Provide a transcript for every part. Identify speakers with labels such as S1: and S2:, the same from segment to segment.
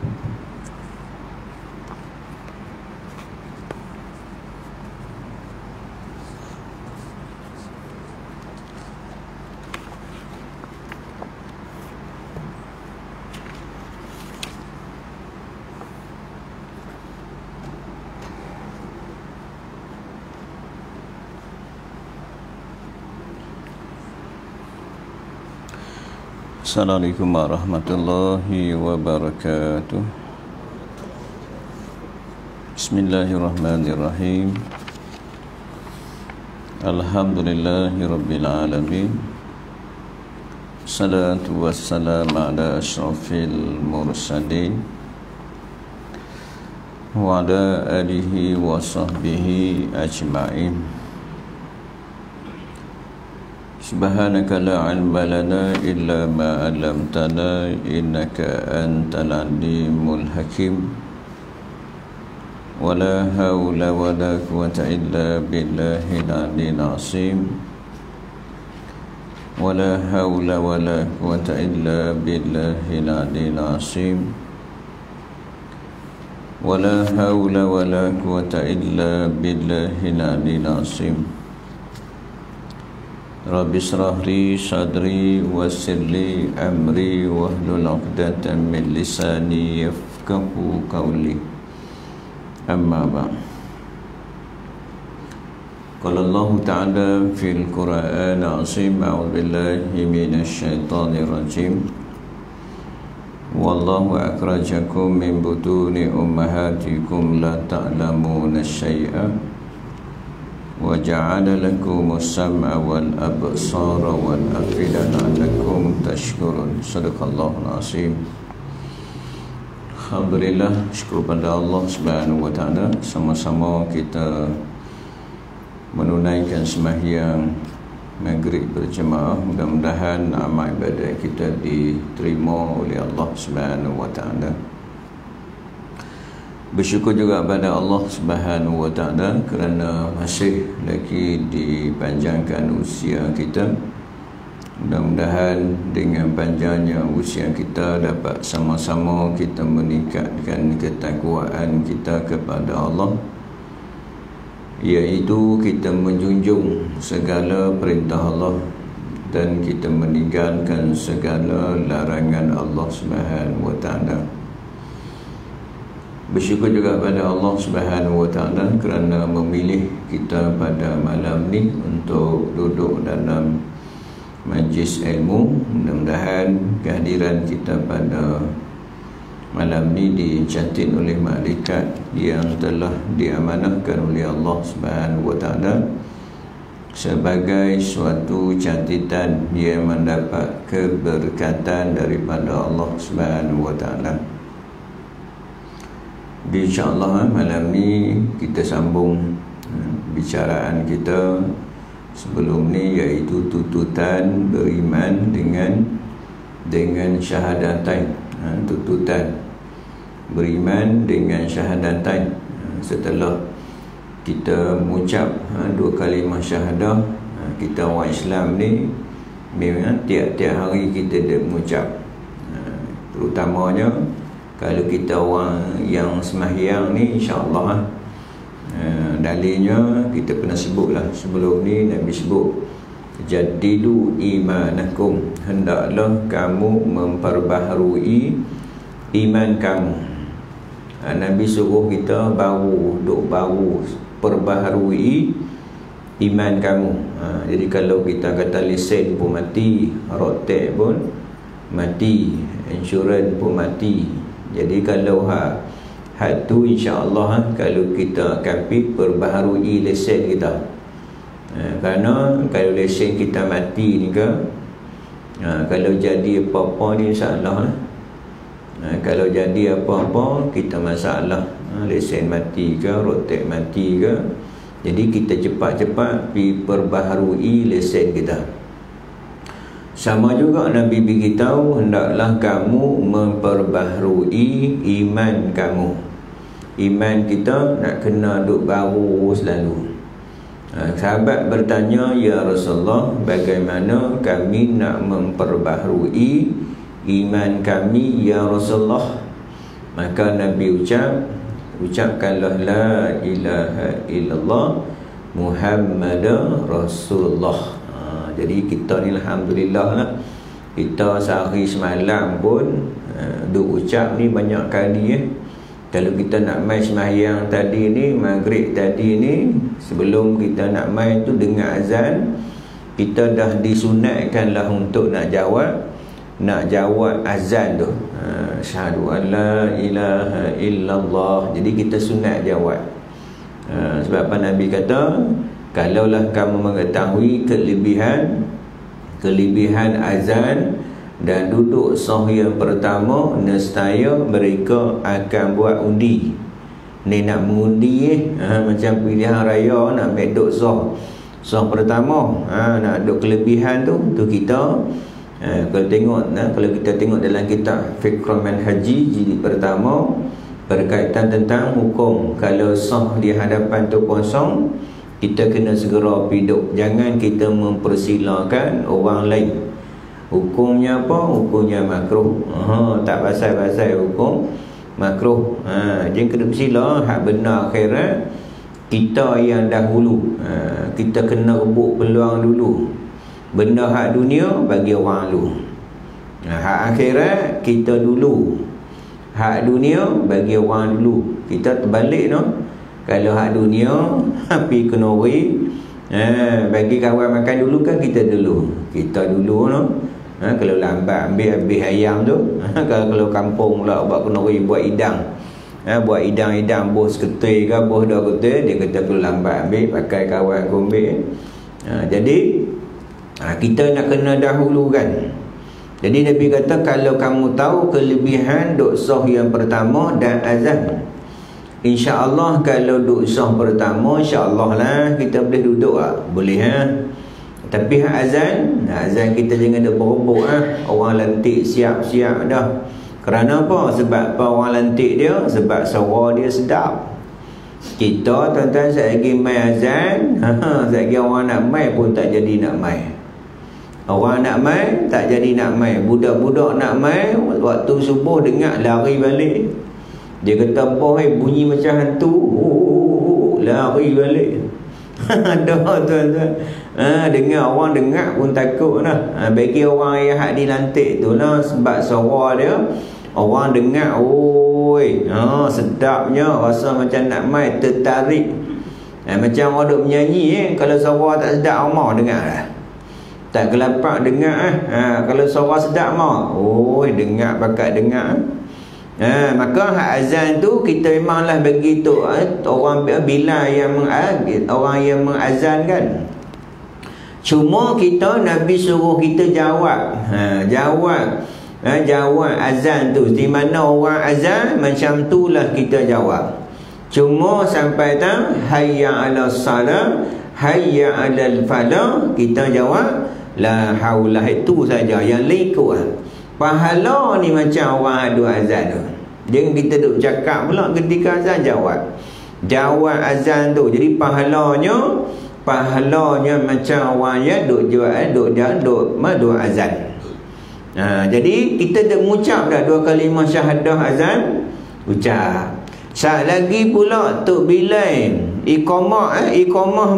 S1: Assalamualaikum warahmatullahi wabarakatuh. Bismillahirrahmanirrahim. Alhamdulillahi rabbil alamin. Salatu wassalamu ala asyrafil mursalin wa ala alihi wa sahbihi ajma'in. Subhanaka la ilma lana illa ma 'allamtana innaka antal alimul hakim. Wala haula wala quwwata illa billahil aliyyil azim. Wala haula wala quwwata illa billahil aliyyil azim. Wala haula wala quwwata illa billahil aliyyil azim. Rabbi shrah li sadri wassir li amri wahlul 'uqdatam min lisani yafqahu qawli. Amma ba'd. Qala Allah Ta'ala fil Qur'an al-'azim, a'udzu billahi minasy syaithanir rajim. Wallahu akhrajakum min butuni ummahatikum la ta'lamuna syai'a wa ja'ala lakumus sam'a wal absara wal afidata la'allakum tashkurun. Sadaqallahul azim. Alhamdulillah, syukur pada Allah Subhanahu wa taala, sama-sama kita menunaikan sembahyang maghrib berjemaah. Mudah-mudahan amal ibadah kita diterima oleh Allah Subhanahu wa taala. Bersyukur juga pada Allah Subhanahu wa taala kerana masih lagi dipanjangkan usia kita. Mudah-mudahan dengan panjangnya usia kita dapat sama-sama kita meningkatkan ketakwaan kita kepada Allah, iaitu kita menjunjung segala perintah Allah dan kita meninggalkan segala larangan Allah Subhanahu wa taala. Bersyukur juga pada Allah Subhanahu wa taala kerana memilih kita pada malam ni untuk duduk dalam majlis ilmu. Mudah-mudahan kehadiran kita pada malam ni dicatat oleh malaikat yang telah diamanahkan oleh Allah Subhanahu wa taala sebagai suatu catatan yang mendapat keberkatan daripada Allah Subhanahu wa taala. InsyaAllah malam ni kita sambung bicaraan kita sebelum ni, iaitu tuntutan beriman dengan syahadatain. Tuntutan beriman dengan syahadatain. Setelah kita mengucap dua kalimah syahadah, kita orang Islam ni memang tiap-tiap hari kita dah mengucap. Terutamanya kalau kita orang yang sembahyang ni, insya-Allah dalilnya kita pernah sebutlah sebelum ni. Nabi sebut, jadidu imanakum, hendaklah kamu memperbaharui iman kamu. Nabi suruh kita baru perbaharui iman kamu. Jadi kalau kita kata lesen pun mati, rotek pun mati, insurans pun mati. Jadi kalau had tu, insya-Allah kalau kita akan perbaharui lesen kita. Kerana kalau lesen kita mati ni ke, kalau jadi apa-apa ni insya-Allah kalau jadi apa-apa kita masalah, lesen mati ke, rotek mati ke, jadi kita cepat-cepat perbaharui lesen kita. Sama juga Nabi beritahu, hendaklah kamu memperbaharui iman kamu. Iman kita nak kena duk baru selalu. Sahabat bertanya, ya Rasulullah, bagaimana kami nak memperbaharui iman kami ya Rasulullah? Maka Nabi ucapkanlah la ilaha illallah Muhammadur Rasulullah. Jadi kita ni alhamdulillah lah, kita sehari semalam pun duk ucap ni banyak kali Kalau kita nak mai sembahyang tadi ni, maghrib tadi ni, sebelum kita nak mai tu dengar azan, kita dah disunatkan lah untuk nak jawab azan tu. Asyhadu an la ilaha illallah. Jadi kita sunat jawab. Sebab apa Nabi kata, kalaulah kamu mengetahui kelebihan azan dan duduk sah yang pertama, nescaya mereka akan buat undi. Ni nak mengundi macam pilihan raya nak ambil duduk sah pertama, nak duduk kelebihan tu kita kalau kita tengok dalam kitab Fiqh Manhaji jilid pertama, berkaitan tentang hukum kalau sah di hadapan tu kosong, kita kena segera piduk, jangan kita mempersilakan orang lain. Hukumnya apa? Hukumnya makruh. Tak pasal-pasal hukum makruh. Jangan kena bersila. Hak benar akhirat kita yang dahulu. Kita kena rebut peluang dulu. Benda hak dunia bagi orang dulu. Hak akhirat kita dulu. Hak dunia bagi orang dulu. Kita terbalik no. Kalau hak dunia api kenori, bagi kawan makan dulu kan kita dulu. Kita dulu no. Kalau lambat ambil habis ayam tu. Kalau kampung pula buat kenori, buat idang, buat idang bos ketul ke bos dah ketul, dia kata kalau lambat ambil pakai kawan aku ambil. Jadi kita nak kena dahulukan. Jadi Nabi kata kalau kamu tahu kelebihan duk sah yang pertama dan azan, InsyaAllah kalau duk sah pertama, InsyaAllah lah kita boleh duduk boleh Tapi azan kita jangan ada berebut Orang lantik siap-siap dah. Kerana apa? Sebab apa orang lantik dia? Sebab suara dia sedap. Kita tuan-tuan lagi mai azan, lagi orang nak mai pun tak jadi nak mai. Orang nak mai tak jadi nak mai. Budak-budak nak mai waktu subuh dengar lari balik. Dia kata bunyi macam hantu, lari balik. Dah tuan-tuan. Dengar orang dengar pun takut lah. Bagi orang yang hak dilantik tu lah, sebab suara dia orang dengar, sedapnya, rasa macam nak mai, tertarik. Macam orang duk menyanyi kalau suara tak sedap mau dengar lah. Tak kelapak dengar kalau suara sedap mau, dengar pakat dengar. Maka hak azan tu kita memanglah bagi tu orang bila yang orang yang mengazan kan. Cuma kita Nabi suruh kita jawab. Jawab azan tu. Di mana orang azan macam itulah kita jawab. Cuma sampai tak hayya 'alas salah, hayya 'alal falah, kita jawab la haula, itu saja. Yang lain pahala ni macam orang adu azan tu. Jangan kita duk cakap pula ketika azan, jawab azan tu. Jadi pahalanya macam orang yang duk azan. Jadi kita dah mengucap dah 2 kalimah syahadah azan, ucap. Sat lagi pula Tok Bilal iqamah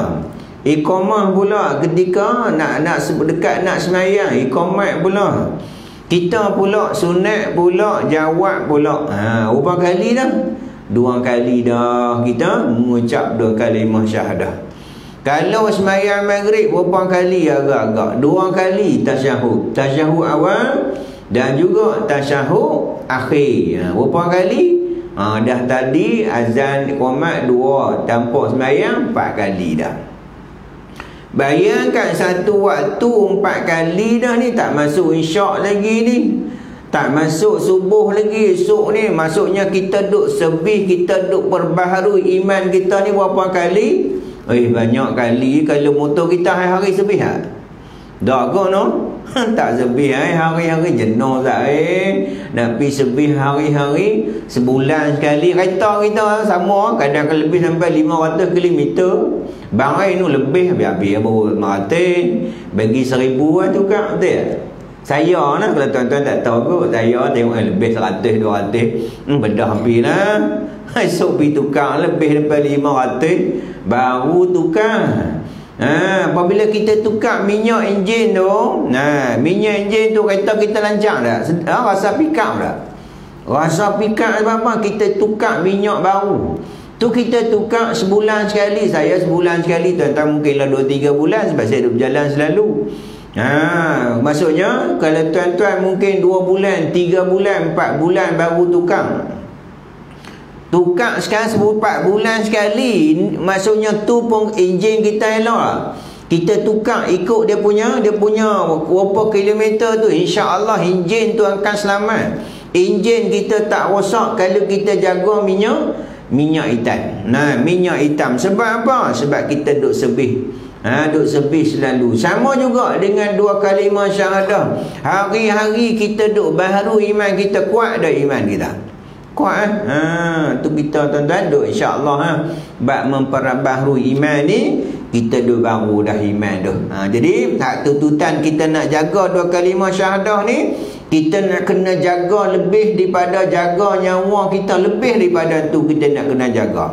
S1: pula ketika nak dekat nak sembahyang, iqamat pula. Kita pula sunat pula, jawab pula. Berapa kali dah? 2 kali dah kita mengucap 2 kalimah syahadah. Kalau sembahyang maghrib berapa kali? Agak-agak 2 kali tasyahud. Tasyahud awal dan juga tasyahud akhir. Berapa kali? Dah tadi azan iqamat 2, tanpa sembahyang 4 kali dah. Bayangkan satu waktu 4 kali dah ni, tak masuk isyak lagi ni, tak masuk subuh lagi esok ni. Maksudnya kita duk sebih, kita duk perbaharui iman kita ni berapa kali? Banyak kali. Kalau motor kita hari-hari sebih tak kau no? Tak sebih hari-hari jenuh tak nak pergi sebih hari-hari. Sebulan sekali kereta kita sama, kadang lebih sampai 500 km. Barai ni lebih, habis-habis baru 500 bagi 1000 tu kan, betul? Saya lah, kalau tuan-tuan tak tahu kot, saya tengok lebih 100, 200 benda hampir lah. Esok pergi tukar lebih daripada 500 baru tukar. Apabila kita tukar minyak enjin tu, minyak enjin tu kereta kita lancar tak? Rasa pick up tak? Rasa pick up apa? Kita tukar minyak baru tu, kita tukar sebulan sekali. Saya sebulan sekali, tuan-tuan mungkinlah 2-3 bulan, sebab saya duduk berjalan selalu. Maksudnya kalau tuan-tuan mungkin 2 bulan, 3 bulan, 4 bulan baru tukar. Tukar sekarang 4 bulan sekali. Maksudnya tu pun enjin kita elok. Kita tukar ikut dia punya berapa kilometer tu, insya-Allah enjin tu akan selamat. Enjin kita tak rosak kalau kita jaga minyak hitam. Minyak hitam sebab apa? Sebab kita duk sebih. Duk sebih selalu. Sama juga dengan 2 kalimah syahadah. Hari-hari kita duk baharu iman kita, kuat dah iman kita. Kuat tu kita tuan-tuan duk insya-Allah bab memperbaharui iman ni, kita duk baru dah iman tu. Jadi hak tuntutan kita nak jaga 2 kalimah syahadah ni, kita nak kena jaga lebih daripada jaga nyawa kita, lebih daripada tu kita nak kena jaga.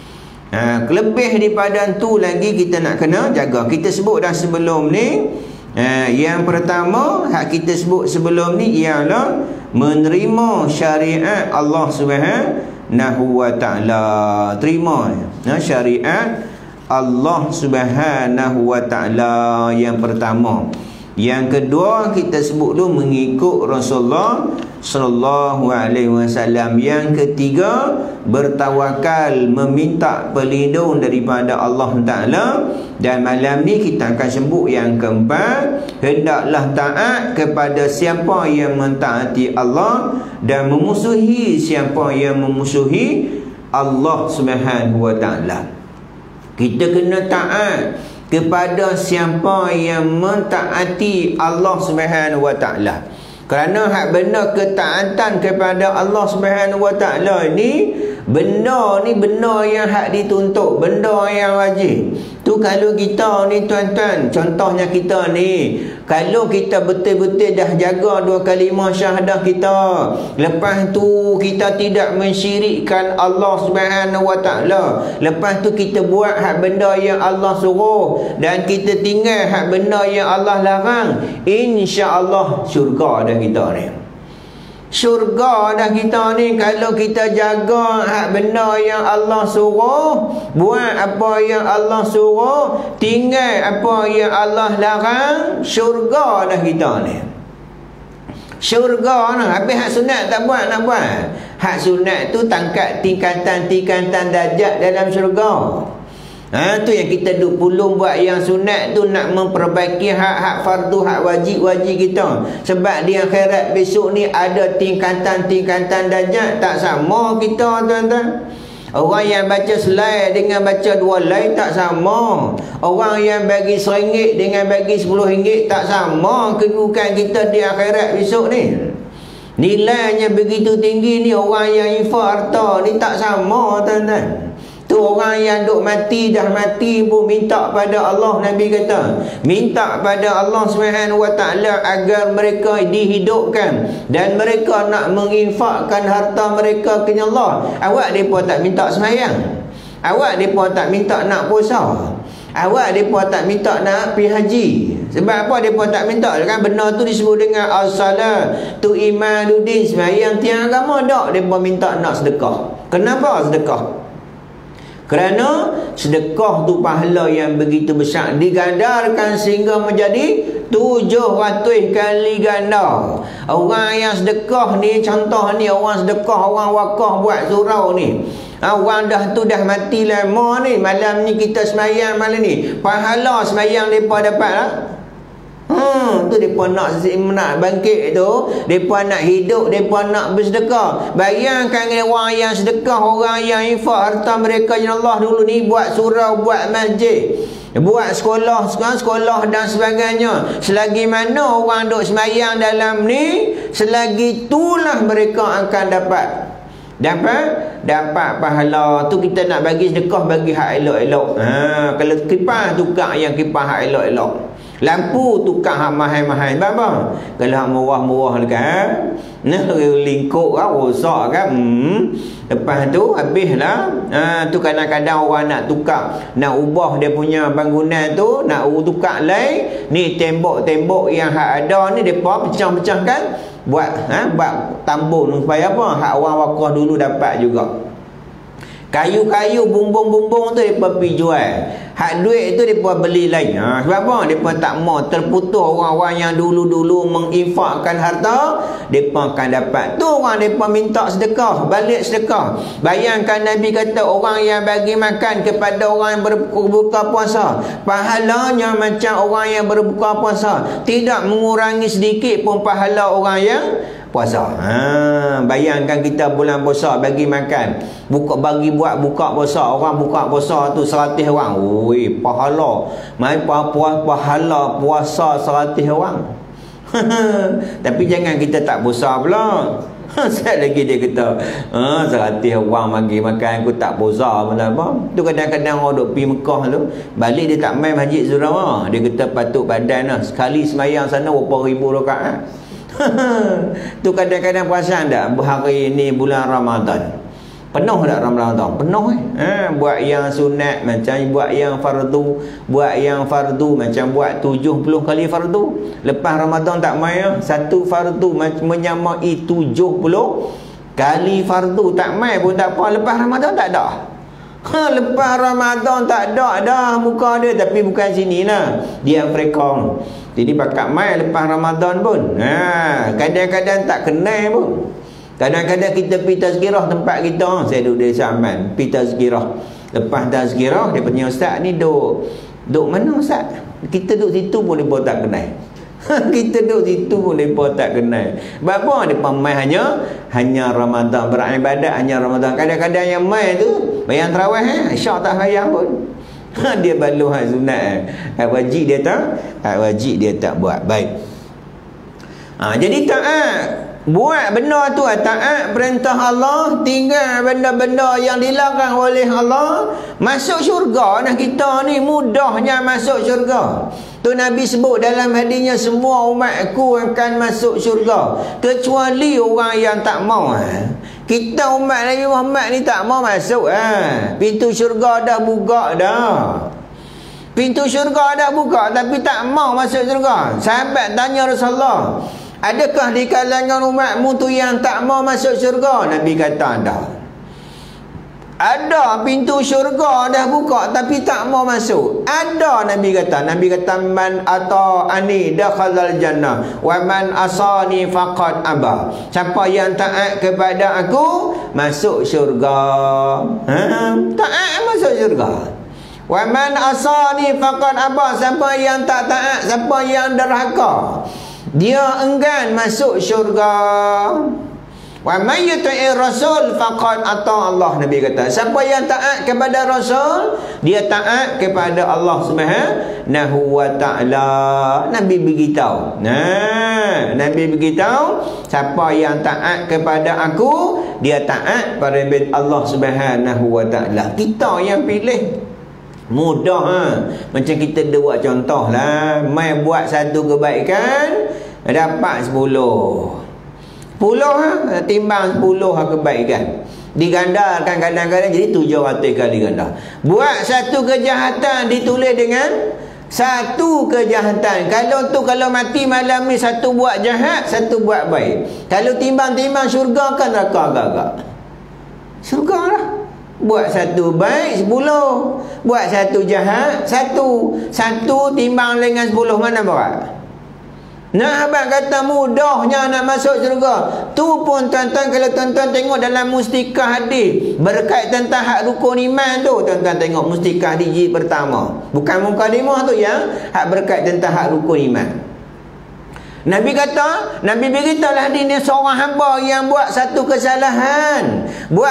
S1: Lebih daripada tu lagi kita nak kena jaga. Kita sebut dah sebelum ni. Yang pertama hak kita sebut sebelum ni ialah menerima syariat Allah Subhanahu wa taala. Terima syariat Allah Subhanahu wa taala yang pertama. Yang kedua kita sebut dulu mengikut Rasulullah sallallahu alaihi wasallam. Yang ketiga bertawakal, meminta perlindungan daripada Allah Taala. Dan malam ni kita akan sebut yang keempat, hendaklah taat kepada siapa yang mentaati Allah dan memusuhi siapa yang memusuhi Allah Subhanahu wa taala. Kita kena taat kepada siapa yang mentaati Allah Subhanahu wa taala. Kerana hak benda ketaatan kepada Allah Subhanahu wa taala ni, benda yang hak dituntut, benda yang wajib. Tu kalau kita ni tuan-tuan, contohnya kita ni, kalau kita betul-betul dah jaga 2 kalimah syahadah kita, lepas tu kita tidak mensyirikkan Allah Subhanahu wa taala, lepas tu kita buat hak benda yang Allah suruh dan kita tinggal hak benda yang Allah larang, insya-Allah syurga dah kita ni. Syurga dah kita ni kalau kita jaga hak benda yang Allah suruh, buat apa yang Allah suruh, tinggal apa yang Allah larang, syurga dah kita ni. Syurga nah. Habis hak sunat tak buat, nak buat. Hak sunat tu tangkat tingkatan-tingkatan darjat dalam syurga. Tu yang kita duk pulung buat yang sunat tu, nak memperbaiki hak fardu, hak wajib kita. Sebab di akhirat besok ni ada tingkatan-tingkatan darjat, tak sama kita tuan-tuan. Orang yang baca selai dengan baca 2 lay tak sama. Orang yang bagi RM1 dengan bagi RM10 tak sama kedudukan kita di akhirat besok ni. Nilainya begitu tinggi ni. Orang yang infak harta ni tak sama tuan-tuan. Tu orang yang duk mati, dah mati pun minta pada Allah. Nabi kata minta pada Allah Subhanahu wa taala agar mereka dihidupkan dan mereka nak menginfakkan harta mereka ke Allah. Awak depa tak minta sembahyang, awak depa tak minta nak puasa, awak depa tak minta nak pergi haji. Sebab apa depa tak minta? Kan benda tu disebut dengan as-salat tu imanuddin, sembahyang tiang agama. Tak, depa minta nak sedekah. Kenapa sedekah? Kerana sedekah tu pahala yang begitu besar, digandarkan sehingga menjadi 700 kali ganda. Orang yang sedekah ni, contoh ni orang sedekah, orang wakaf buat surau ni, orang dah tu dah mati lama ni, malam ni kita sembahyang malam ni, pahala sembahyang mereka dapat lah. Tu mereka nak bangkit tu, mereka nak hidup, mereka nak bersedekah. Bayangkan orang yang sedekah, orang yang infak harta mereka ya Allah dulu ni, buat surau, buat masjid, buat sekolah dan sebagainya. Selagi mana orang duk sembahyang dalam ni, selagi itulah mereka akan dapat pahala. Tu kita nak bagi sedekah, bagi hak elok-elok. Kalau kipas tukar yang kipas hak elok-elok. Lampu tukar hak mahal-mahal apa? Kalau hak murah-murah kan, nah lingkup kan, rosak kan. Lepas tu habislah. Tu kadang-kadang orang nak tukar, nak ubah dia punya bangunan tu, nak tukar lain. Ni tembok-tembok yang hak ada ni depa pecah-pecahkan, buat buat tambun supaya apa? Hak orang wakaf dulu dapat juga. Kayu-kayu bumbung-bumbung tu mereka pergi jual. Hak duit tu mereka beli lain. Sebab apa? Mereka tak mau terputus orang-orang yang dulu-dulu menginfakkan harta. Mereka akan dapat. Tu orang mereka minta sedekah. Balik sedekah. Bayangkan Nabi kata orang yang bagi makan kepada orang yang berbuka puasa, pahalanya macam orang yang berbuka puasa. Tidak mengurangi sedikit pun pahala orang yang puasa. Bayangkan kita bulan puasa bagi makan, buat buka puasa, orang buka puasa tu 100 orang. Oi, pahala. Pahala puasa 100 orang. Tapi jangan kita tak puasa pula. Sekali lagi dia kata 100 orang bagi makan, aku tak puasa pun apa. Tu kadang-kadang orang duk pergi Mekah tu, balik dia tak main masjid Zurawah. Dia kata patut badan lah, sekali semayang sana berapa ribu rakaat. Tu kadang-kadang perasan tak hari ni bulan Ramadan penuh tak Ramadan? Penuh buat yang sunat macam buat yang fardu, buat yang fardu macam buat 70 kali fardu. Lepas Ramadan tak main satu fardu menyamai 70 kali fardu, tak main pun tak apa. Lepas Ramadan tak ada. Lepas Ramadan tak ada dah muka dia, tapi bukan sini lah, di Afrika. Jadi pakat mai lepas Ramadan pun. Kadang-kadang tak kenal pun. Kadang-kadang kita pergi tazkirah tempat kita. Saya duduk di Saman, pergi tazkirah. Lepas tazkirah, dia punya ustaz ni duduk mana ustaz? Kita duduk situ pun dia pun tak kenal. Kita duduk situ pun dia pun tak kenal. Sebab dia mai hanya Ramadan, beribadat hanya Ramadan. Kadang-kadang yang mai tu bayang tarawih Isyak tak bayang pun. Dia balu hak sunat. Hak wajib dia tak buat. Baik. Jadi taat. Buat benda tu taat perintah Allah, tinggal benda-benda yang dilarang oleh Allah. Masuk syurga nah kita ni, mudahnya masuk syurga. Tu Nabi sebut dalam hadisnya, semua umatku akan masuk syurga kecuali orang yang tak mau. Kita umat Nabi Muhammad ni tak mau masuk. Pintu syurga dah buka dah. Pintu syurga dah buka tapi tak mau masuk syurga. Sahabat tanya Rasulullah, adakah di kalangan umatmu tu yang tak mau masuk syurga? Nabi kata ada. Ada, pintu syurga dah buka tapi tak mau masuk. Ada, Nabi kata. Nabi kata man ata'ani dakhalal jannah wa man asani faqad aba. Siapa yang taat kepada aku masuk syurga. Taat masuk syurga. Wa man asani faqad aba. Siapa yang tak taat, siapa yang derhaka, dia enggan masuk syurga. Wa may yuti'ir rasul faqad ata Allah. Nabi kata, siapa yang taat kepada Rasul, dia taat kepada Allah Subhanahu wa taala. Nabi beritahu. Nabi beritahu, siapa yang taat kepada aku, dia taat pada Allah Subhanahu wa taala. Kita yang pilih. Mudah macam kita buat contoh lah, mai buat satu kebaikan dapat 10 timbang 10 kebaikan, digandakan kadang-kadang jadi 700 kali ganda. Buat satu kejahatan ditulis dengan satu kejahatan. Kalau mati malam ni, satu buat jahat, satu buat baik. Kalau timbang-timbang syurga kan neraka agak-agak. Syurga lah. Buat satu baik 10, buat satu jahat 1. 1 timbang dengan 10 mana berat? Nah, abang kata mudahnya nak masuk syurga. Tu pun tuan-tuan, kalau tuan-tuan tengok dalam mustikah hadis berkait tentang hak rukun iman tu, tuan-tuan tengok mustikah hadis jilid pertama, bukan mukadimah tu yang hak berkait tentang hak rukun iman. Nabi kata, Nabi beritahulah hadis ni, seorang hamba yang buat satu kesalahan,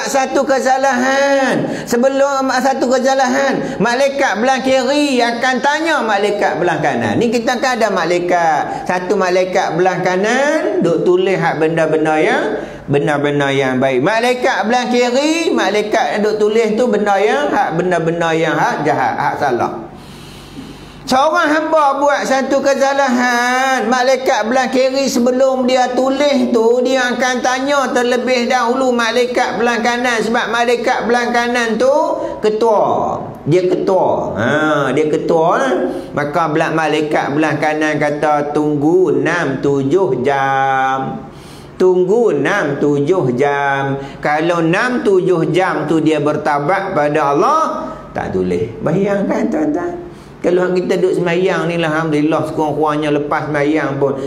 S1: sebelum satu kesalahan, malaikat belah kiri akan tanya malaikat belah kanan. Ni kita kan ada malaikat, satu malaikat belah kanan duk tulis hak benda-benda yang baik. Malaikat belah kiri, malaikat duk tulis tu benda yang hak, benda-benda yang hak jahat, hak salah.
S2: Seorang hamba buat satu kesalahan, malaikat belah kiri sebelum dia tulis tu, dia akan tanya terlebih dahulu malaikat belah kanan. Sebab malaikat belah kanan tu ketua. Dia ketua. Dia ketua lah. Maka malaikat belah kanan kata tunggu 6-7 jam. Tunggu 6-7 jam. Kalau 6-7 jam tu dia bertaubat pada Allah, tak tulis. Bayangkan tuan-tuan, kalau kita duduk semayang ni, alhamdulillah, sekurang-kurangnya lepas semayang pun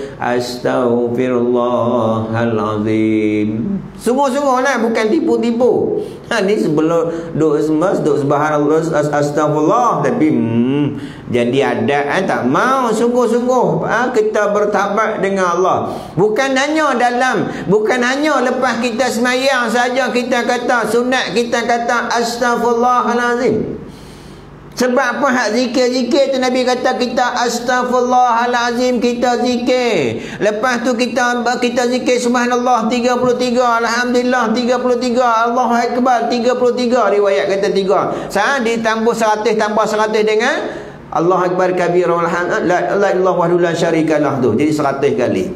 S2: Astaghfirullahalazim. Sungguh-sungguh lah, bukan tipu-tipu. Ni sebelum duduk subhanallah, astagfirullah, tapi jadi adat tak mau sungguh-sungguh kita bertaubat dengan Allah. Bukan hanya lepas kita semayang saja kita kata sunat, kita kata astaghfirullahalazim. Sebab apa hak zikir-zikir tu Nabi kata kita astaghfirullahalazim, kita zikir. Lepas tu kita zikir subhanallah 33, alhamdulillah 33, Allahu akbar 33, riwayat kata 3. Ditambah 100 tambah 100 dengan Allahu akbar kabira walhamdulillah la ilaha illallah wahdahu la syarikalah tu. Jadi 100 kali.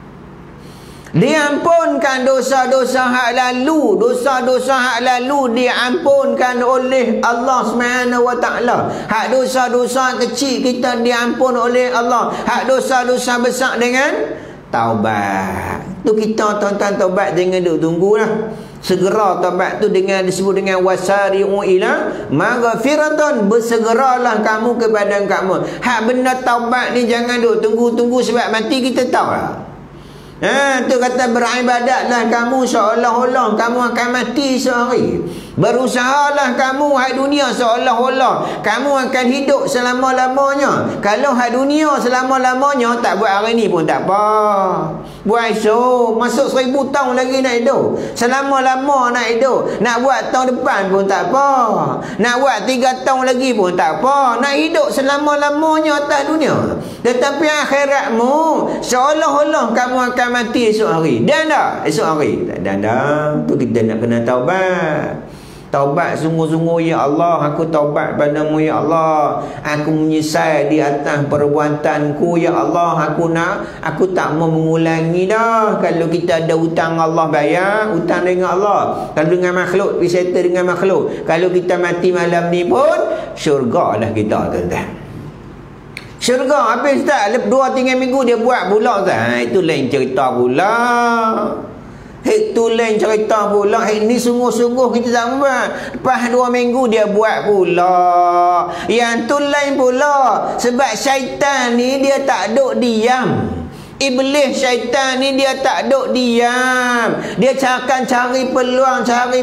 S2: Diampunkan dosa-dosa hak lalu. Dosa-dosa hak lalu diampunkan oleh Allah Subhanahu wa taala. Hak dosa-dosa kecil kita diampun oleh Allah. Hak dosa-dosa besar dengan taubat. Tu kita tuan-tuan taubat jangan duk tunggulah. Segera taubat tu dengan disebut dengan wasari'u ila maghfiratan. Bersegeralah kamu kepada kamu. Hak benda taubat ni jangan duk tunggu-tunggu sebab mati kita tahu lah. Tu kata beribadatlah kamu seolah-olah kamu akan mati sehari. Berusahalah kamu hai dunia seolah-olah kamu akan hidup selama-lamanya. Kalau hai dunia selama-lamanya, tak buat hari ni pun tak apa. Buat esok, masuk 1000 tahun lagi nak hidup. Selama-lama nak hidup. Nak buat tahun depan pun tak apa. Nak buat 3 tahun lagi pun tak apa. Nak hidup selama-lamanya atas dunia. Tetapi akhiratmu seolah-olah kamu akan mati esok hari. Dan tak? Esok hari. Dan tu kita nak kena taubat. Taubat sungguh-sungguh, ya Allah, aku taubat padamu ya Allah. Aku menyesal di atas perbuatanku ya Allah. Aku tak mau mengulangi dah. Kalau kita ada hutang Allah bayar, hutang dengan Allah. Kalau dengan makhluk, settle dengan makhluk. Kalau kita mati malam ni pun syurga lah kita, tuan-tuan. Syurga habis tak? 2-3 minggu dia buat pula tak? Itu lain cerita pula. Itu lain cerita pula. Ini sungguh-sungguh kita tak buat. Lepas 2 minggu dia buat pula. Yang tu lain pula. Sebab syaitan ni dia tak duk diam. Iblis syaitan ni dia tak duk diam. Dia akan cari peluang.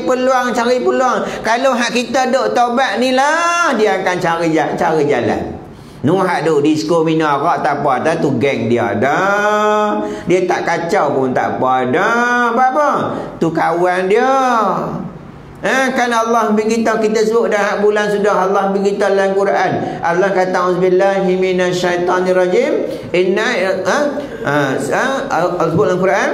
S2: Kalau hak kita duk taubat ni lah, dia akan cari jalan. Hak duk disco minum arak tak apa dah, tu geng dia dah. Dia tak kacau pun tak apa dah. Apa? Tu kawan dia. Kan Allah beritahu, kita sebut dah bulan sudah, Allah beritahu dalam Quran. Allah kata auzubillahi minasyaitonirrajim. Sebut dalam Quran.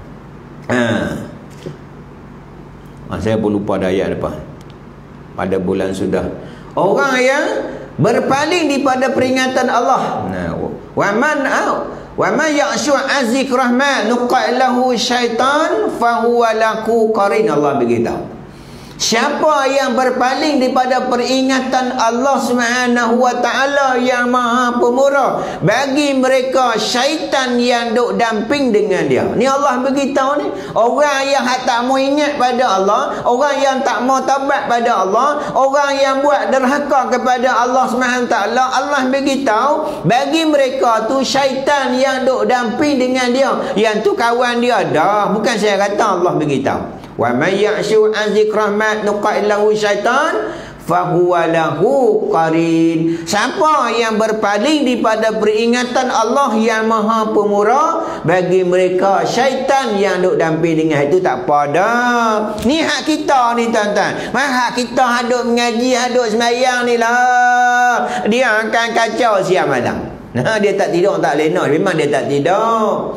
S2: Saya pun lupa dah ayat depan. Pada bulan sudah. Orang yang berpaling daripada peringatan Allah. Wa man ya'shu azik rahman nuqal lahu syaitan fahuwa lahu qarin. Allah beritahu, siapa yang berpaling daripada peringatan Allah Subhanahu wa taala yang Maha Pemurah, bagi mereka syaitan yang duk damping dengan dia. Ni Allah beritahu ni, orang yang tak mau ingat pada Allah, orang yang tak mau taubat pada Allah, orang yang buat derhaka kepada Allah Subhanahu wa taala, Allah beritahu bagi mereka tu syaitan yang duk damping dengan dia. Yang tu kawan dia dah, bukan saya kata, Allah beritahu. Wa may ya'shu an zikrahmat nuqal lahu syaitan fahuwa lahu qarin. Siapa yang berpaling daripada peringatan Allah yang Maha Pemurah, bagi mereka syaitan yang duk damping dengan itu. Tak apa dah. Ni hak kita ni, tuan-tuan. Hak kita haduk mengaji, haduk semayang ni lah. Dia akan kacau siang malam. Dia tak tidur, tak lena. Memang dia tak tidur.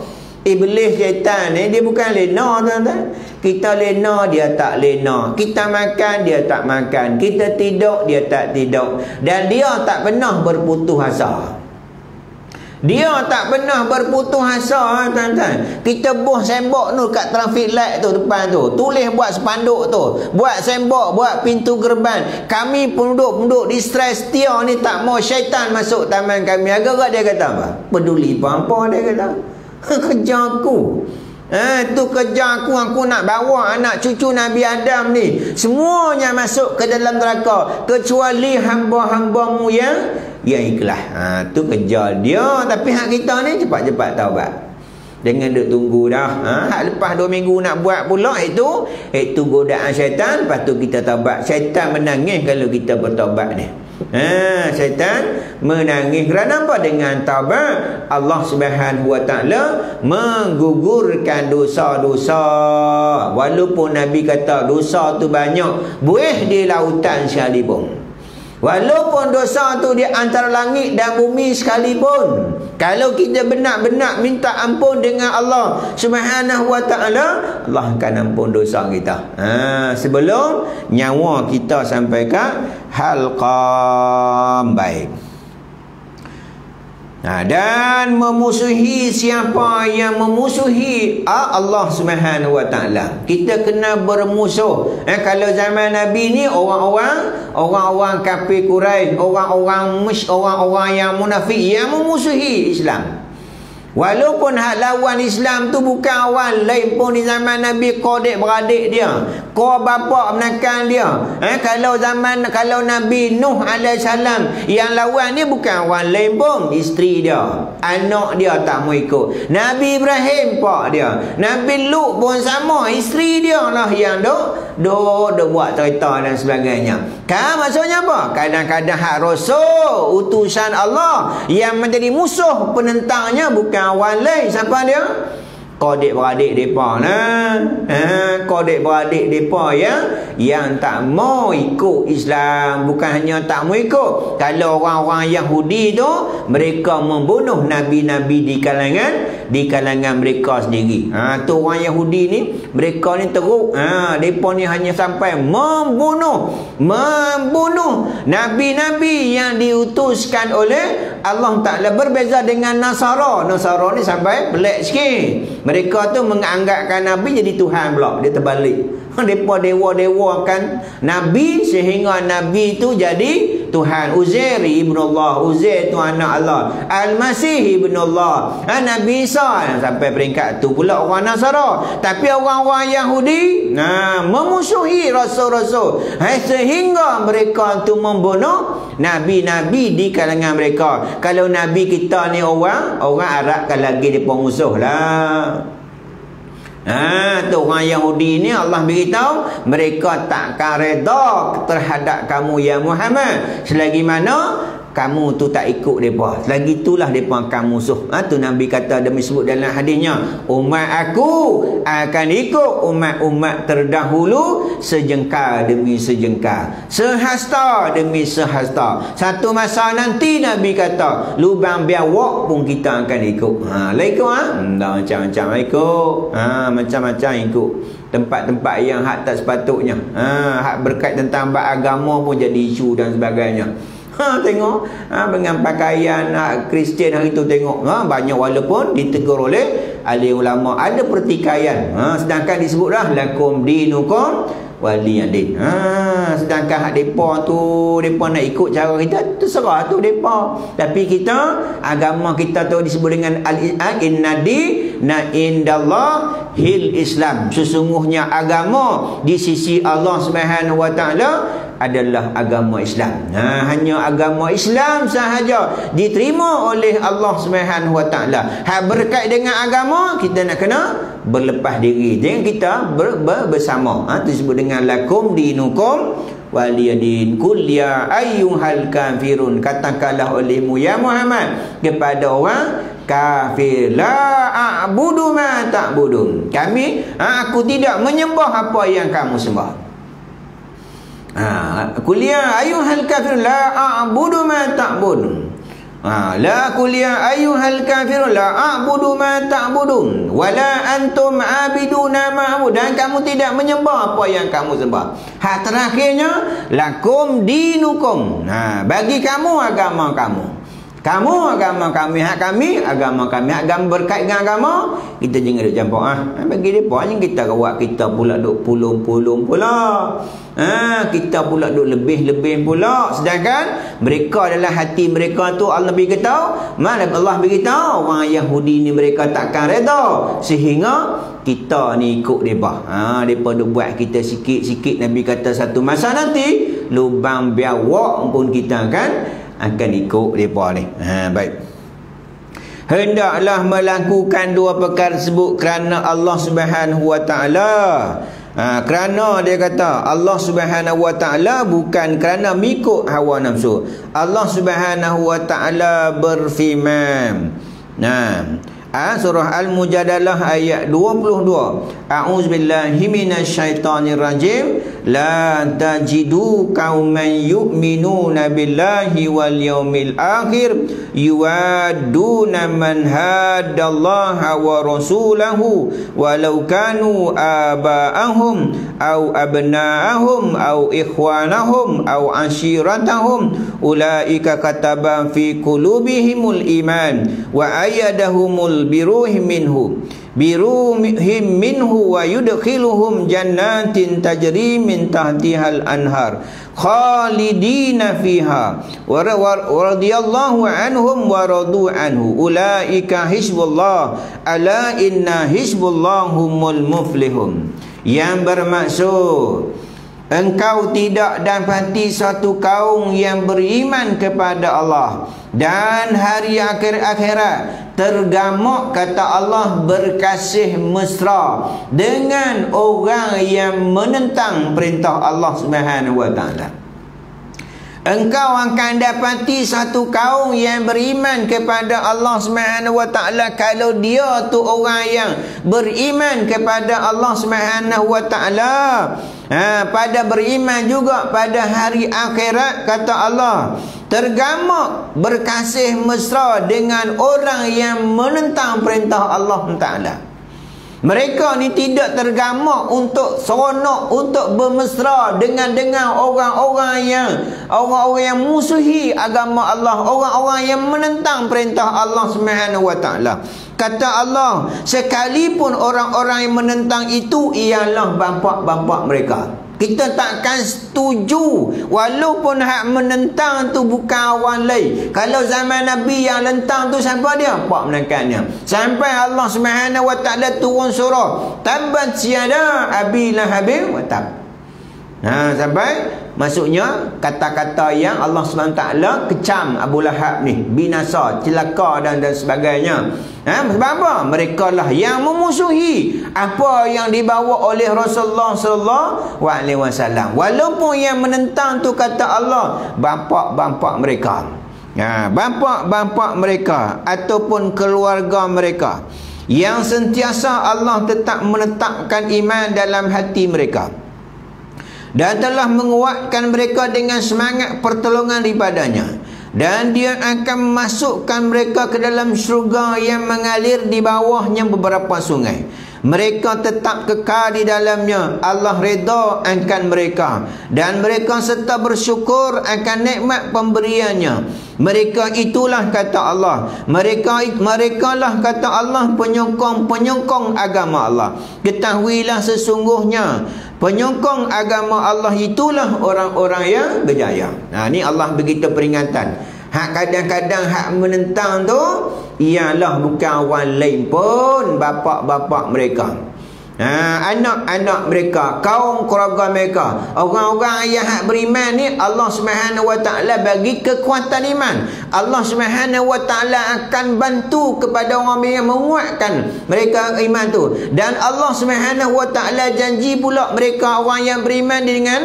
S2: Iblis syaitan ni dia bukan lena, tuan-tuan. Kita lena, dia tak lena. Kita makan, dia tak makan. Kita tidur, dia tak tidur. Dan dia tak pernah berputus asa. Dia tak pernah berputus asa, tuan-tuan. Kita buh sembok tu kat traffic light tu depan tu. Tulis buat spanduk tu. Buat sembok, buat pintu gerbang. Kami penduduk-penduduk di stres setia ni tak mau syaitan masuk taman kami. Agak-agak dia kata apa? Peduli apa dia kata. Kerja aku. Tu kerja aku nak bawa anak cucu Nabi Adam ni semuanya masuk ke dalam neraka kecuali hamba-hambamu yang ikhlas. Tu kerja dia. Tapi hak kita ni cepat-cepat taubat. Jangan duk tunggu dah. Hak lepas 2 minggu nak buat pula itu godaan syaitan. Lepas tu kita taubat. Syaitan menangis kalau kita bertaubat ni. Syaitan menangis. Kerana apa? Dengan taubat Allah Subhanahu wa taala menggugurkan dosa-dosa. Walaupun Nabi kata dosa tu banyak, buih di lautan sekalipun. Walaupun dosa tu di antara langit dan bumi sekalipun, kalau kita benar-benar minta ampun dengan Allah Subhanahu wa taala, Allah akan ampun dosa kita. Sebelum nyawa kita sampai ke halqam baik. Dan memusuhi siapa yang memusuhi Allah Subhanahu wa taala. Kita kena bermusuh. Kalau zaman Nabi ni orang-orang kafir Quraisy, orang-orang yang munafik yang memusuhi Islam. Walaupun hak lawan Islam tu bukan orang lain pun di zaman Nabi, kau adik-beradik dia, kau bapa menakan dia. Kalau Nabi Nuh alaihissalam yang lawan ni bukan orang lain pun, isteri dia, anak dia tak mau ikut. Nabi Ibrahim pak dia, Nabi Lut pun sama, isteri dia lah yang duk buat cerita dan sebagainya. Kan maksudnya apa? Kadang-kadang hak rasul utusan Allah yang menjadi musuh penentangnya bukan orang lain. Siapa dia? Kodik-beradik mereka nah. Kodik-beradik mereka yang tak mau ikut Islam. Bukan hanya tak mau ikut. Kalau orang-orang Yahudi tu, mereka membunuh nabi-nabi di kalangan mereka sendiri. Tu orang Yahudi ni, mereka ni teruk. Mereka ni hanya sampai membunuh nabi-nabi yang diutuskan oleh Allah Ta'ala. Berbeza dengan Nasara. Nasara ni sampai pelik sikit. Mereka tu menganggapkan Nabi jadi Tuhan pula. Dia terbalik. Mereka dewa-dewakan Nabi sehingga Nabi tu jadi Tuhan. Uzair ibn Allah. Uzair tu anak Allah. Al-Masih ibn Allah. Nabi Isa. Sampai peringkat tu pula orang Nasara. Tapi orang-orang Yahudi memusuhi Rasul-Rasul. Sehingga mereka tu membunuh Nabi-Nabi di kalangan mereka. Kalau Nabi kita ni orang Arab kan lagi dia pemusuh lah. Tu orang Yahudi ni Allah beritahu mereka takkan reda terhadap kamu ya Muhammad selagi mana kamu tu tak ikut mereka. Selagi itulah mereka akan musuh. Tu Nabi kata, demi sebut dalam hadisnya, umat aku akan ikut umat-umat terdahulu sejengkal demi sejengkal, sehasta demi sehasta. Satu masa nanti Nabi kata lubang biawak pun kita akan ikut. Macam-macam ikut. Macam-macam ikut. Tempat-tempat yang hak tak sepatutnya. Hak berkait tentang agama pun jadi isu dan sebagainya. Tengok dengan pakaian Kristian hari tu, tengok banyak walaupun ditegur oleh ahli ulama ada pertikaian. Sedangkan disebut dah lakum dinukum waliyadin. Sedangkan hak depa tu depa nak ikut cara kita, terserah tu depa. Tapi kita agama kita tu disebut dengan al-innadi na indallah hil Islam. Sesungguhnya agama di sisi Allah Subhanahu wa taala adalah agama Islam. Hanya agama Islam sahaja diterima oleh Allah Subhanahu wa taala. Hak berkait dengan agama kita nak kena berlepas diri. Jangan kita bersama. Itu disebut dengan lakum dinukum waliyadin. Qul ya ayyuhal kafirun, katakanlah olehmu ya Muhammad kepada orang kafir, la a'budu ma ta'budun. Aku tidak menyembah apa yang kamu sembah. Qul ya ayyuhal kafirun la a'budu ma ta'budun. La qul ya ayyuhal kafirun la a'budu ma ta'budun wala antum 'abiduna ma a'budu, dan kamu tidak menyembah apa yang kamu sembah. Hak terakhirnya lakum dinukum. Bagi kamu agama kamu. Kamu agama kami, hak kami agama kami. Hak agama berkait dengan agama, kita jangan duk campur. Bagi depa ni kita rawat, kita pula duk pulung-pulung pula. Kita pula duk lebih-lebih pula. Sedangkan mereka dalam hati mereka tu Allah beritahu, mana Allah beritahu orang Yahudi ni mereka takkan reda sehingga kita ni ikut depa. Depa duk buat kita sikit-sikit. Nabi kata satu masa nanti lubang biawak pun kita akan ikut mereka ni. Baik. Hendaklah melakukan dua perkara tersebut kerana Allah Subhanahu wa taala. Kerana dia kata Allah Subhanahu wa taala, bukan kerana mengikut hawa nafsu. Allah Subhanahu wa taala berfirman. Surah Al-Mujadalah ayat 22. A'udzubillahi minasyaitonirrajim. La tajidu qauman yu'minuna billahi wal yaumil akhir yuwadduna man haddallaha wa rasulahu walau kanu aba'ahum aw abna'ahum aw ikhwanahum aw ashiratahum ulaika kataba fi qulubihimul iman wa ayyadahumul biruhim minhu wa yudkhiluhum jannatin tajri min tahtihal anhar khalidina fiha wa radiyallahu anhum wa radu anhu ulaika hizbullah ala inna hizbullahumul muflihun. Yang bermaksud, engkau tidak dapati satu kaum yang beriman kepada Allah dan hari akhirat tergamuk, kata Allah, berkasih mesra dengan orang yang menentang perintah Allah Subhanahu wa taala. Engkau akan dapati satu kaum yang beriman kepada Allah Subhanahu wa taala kalau dia tu orang yang beriman kepada Allah Subhanahu wa taala, pada beriman juga pada hari akhirat, kata Allah, tergamuk berkasih mesra dengan orang yang menentang perintah Allah taala. Mereka ni tidak tergamuk untuk seronok, untuk bermesra dengan orang-orang yang musuhi agama Allah, orang-orang yang menentang perintah Allah Subhanahu wa taala. Kata Allah, sekalipun orang-orang yang menentang itu ialah bapa-bapa mereka, kita takkan setuju walaupun hak menentang tu bukan orang lain. Kalau zaman Nabi yang lentang tu siapa dia? Pak menekannya. Sampai Allah Subhanahu wa taala turun surah Tabbat yada abi lahabin wa tab. Sampai maksudnya kata-kata yang Allah Subhanahu wa taala kecam Abu Lahab ni, binasa, celaka dan sebagainya. Sebab apa? Mereka lah yang memusuhi apa yang dibawa oleh Rasulullah sallallahu alaihi wasallam. Walaupun yang menentang tu, kata Allah, bapa-bapa mereka. Bapa-bapa mereka ataupun keluarga mereka yang sentiasa Allah tetap menetapkan iman dalam hati mereka dan telah menguatkan mereka dengan semangat pertolongan daripadanya, dan dia akan memasukkan mereka ke dalam syurga yang mengalir di bawahnya beberapa sungai. Mereka tetap kekal di dalamnya. Allah redha akan mereka dan mereka serta bersyukur akan nikmat pemberiannya. Mereka itulah, kata Allah, mereka lah, kata Allah, penyokong agama Allah. Ketahuilah sesungguhnya penyokong agama Allah itulah orang-orang yang berjaya. Ni Allah begitu peringatan. Kadang-kadang hak menentang tu ialah bukan orang lain pun, bapa-bapa mereka, anak-anak mereka, kaum keluarga mereka, orang-orang yang hak beriman ni. Allah Subhanahu wa taala bagi kekuatan iman. Allah Subhanahu wa taala akan bantu kepada orang yang menguatkan mereka iman tu, dan Allah Subhanahu wa taala janji pula mereka orang yang beriman dengan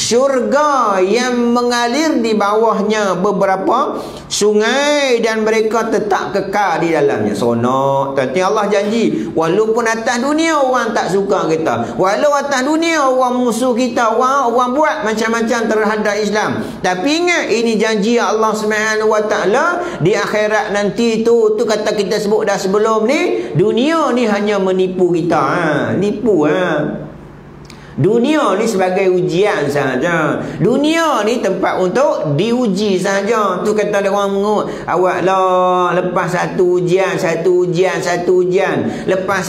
S2: syurga yang mengalir di bawahnya beberapa sungai, dan mereka tetap kekal di dalamnya. Seronok. Tapi Allah janji walaupun atas dunia orang tak tak suka kita. Walau atas dunia orang musuh kita, orang buat macam-macam terhadap Islam. Tapi ingat, ini janji Allah Subhanahu Wa Taala di akhirat nanti tu kata kita sebut dah sebelum ni, dunia ni hanya menipu kita. Nipu. Dunia ni sebagai ujian saja. Dunia ni tempat untuk diuji saja. Tu kata dia orang mengut, awak lah lepas satu ujian, lepas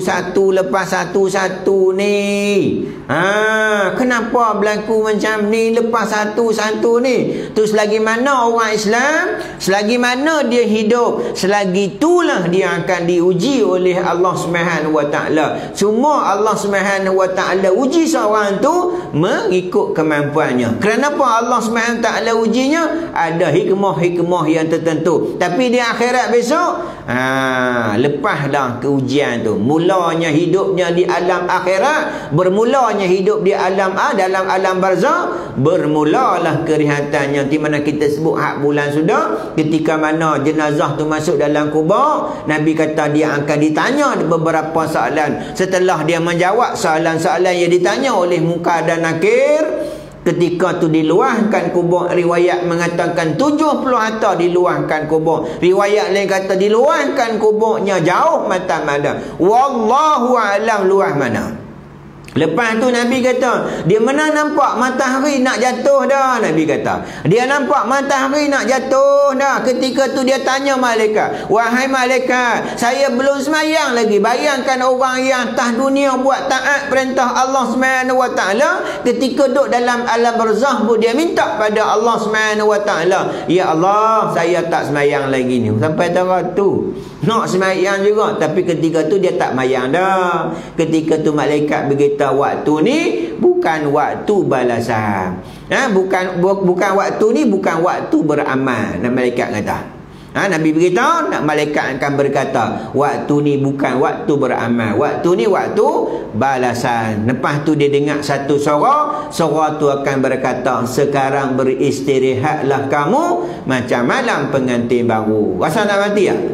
S2: satu ni. Kenapa berlaku macam ni? Lepas satu ni. Tu selagi mana orang Islam, selagi mana dia hidup, selagi itulah dia akan diuji oleh Allah Subhanahu Wa Taala. Semua Allah Subhanahu Wa Taala uji seorang tu mengikut kemampuannya. Kenapa Allah Subhanahu Taala ujinya? Ada hikmah-hikmah yang tertentu. Tapi di akhirat besok, lepaslah keujian tu. Mulanya hidupnya di alam akhirat, bermulanya hidup di dalam alam barzakh, bermulalah kerihatannya di mana kita sebut hak bulan sudah. Ketika mana jenazah tu masuk dalam kubur, Nabi kata dia akan ditanya beberapa soalan. Setelah dia menjawab soalan-soalan yang ditanya oleh Munkar dan Nakir, ketika tu diluahkan kubur. Riwayat mengatakan 70 harta diluahkan kubur. Riwayat lain kata diluahkan kuburnya jauh mata-mata. Wallahu a'lam luah mana. Lepas tu Nabi kata, dia mana nampak matahari nak jatuh dah. Nabi kata, dia nampak matahari nak jatuh dah. Ketika tu dia tanya malaikat, wahai malaikat, saya belum semayang lagi. Bayangkan orang yang atas dunia buat taat perintah Allah Subhanahu Wa Taala, ketika duduk dalam alam barzakh pun dia minta pada Allah Subhanahu Wa Taala, ya Allah, saya tak semayang lagi ni. Sampai tarat tu nak semayang juga, tapi ketika tu dia tak semayang dah. Ketika tu malaikat beritahu, waktu ni bukan waktu balasan. Bukan waktu ni bukan waktu beramal. Malaikat kata. Nabi beritahu, malaikat akan berkata, waktu ni bukan waktu beramal. Waktu ni waktu balasan. Lepas tu dia dengar satu suara. Suara tu akan berkata, sekarang beristirahatlah kamu macam malam pengantin baru. Rasa nak mati tak?